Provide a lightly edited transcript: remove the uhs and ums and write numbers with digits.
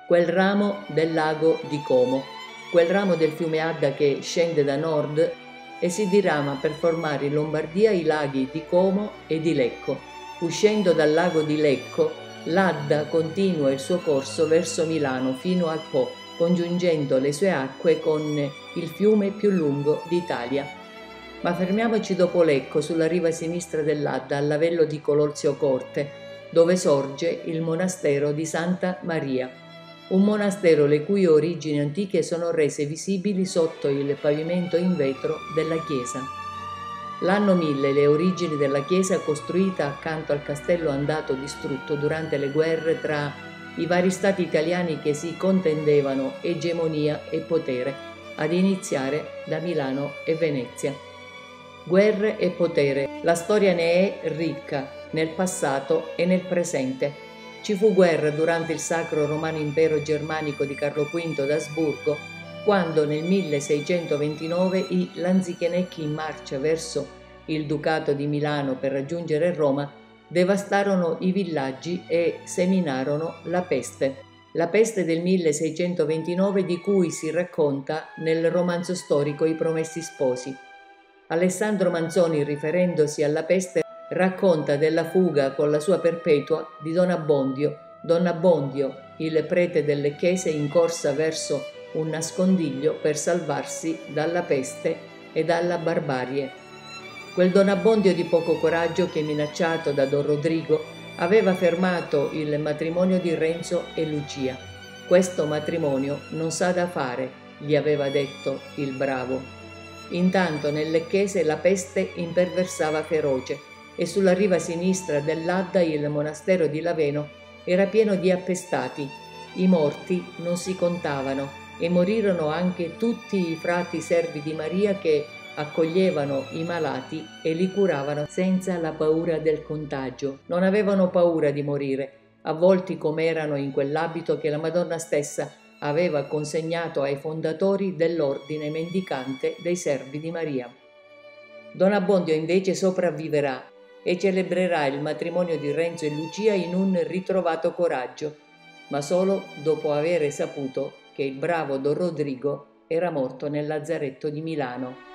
quel ramo del lago di Como, quel ramo del fiume Adda che scende da nord e si dirama per formare in Lombardia i laghi di Como e di Lecco. Uscendo dal lago di Lecco, l'Adda continua il suo corso verso Milano fino al Po, congiungendo le sue acque con il fiume più lungo d'Italia. Ma fermiamoci dopo Lecco, sulla riva sinistra dell'Adda, al lavello di Cololzio Corte, dove sorge il monastero di Santa Maria, un monastero le cui origini antiche sono rese visibili sotto il pavimento in vetro della chiesa. L'anno 1000 le origini della chiesa, costruita accanto al castello andato distrutto durante le guerre tra i vari stati italiani che si contendevano egemonia e potere, ad iniziare da Milano e Venezia. Guerre e potere, la storia ne è ricca nel passato e nel presente. Ci fu guerra durante il Sacro Romano Impero Germanico di Carlo V d'Asburgo, quando nel 1629 i Lanzichenecchi, in marcia verso il Ducato di Milano per raggiungere Roma, devastarono i villaggi e seminarono la peste. La peste del 1629, di cui si racconta nel romanzo storico I Promessi Sposi. Alessandro Manzoni, riferendosi alla peste, racconta della fuga con la sua Perpetua di Don Abbondio. Don Abbondio, il prete delle Chiese, in corsa verso un nascondiglio per salvarsi dalla peste e dalla barbarie. Quel Don Abbondio di poco coraggio che, minacciato da Don Rodrigo, aveva fermato il matrimonio di Renzo e Lucia. Questo matrimonio non s'ha da fare, gli aveva detto il bravo. Intanto nel Lecchese la peste imperversava feroce e sulla riva sinistra dell'Adda il monastero di Laveno era pieno di appestati. I morti non si contavano e morirono anche tutti i frati servi di Maria che accoglievano i malati e li curavano senza la paura del contagio. Non avevano paura di morire, avvolti come erano in quell'abito che la Madonna stessa aveva consegnato ai fondatori dell'ordine mendicante dei servi di Maria. Don Abbondio invece sopravviverà e celebrerà il matrimonio di Renzo e Lucia in un ritrovato coraggio, ma solo dopo aver saputo che il bravo Don Rodrigo era morto nel lazzaretto di Milano.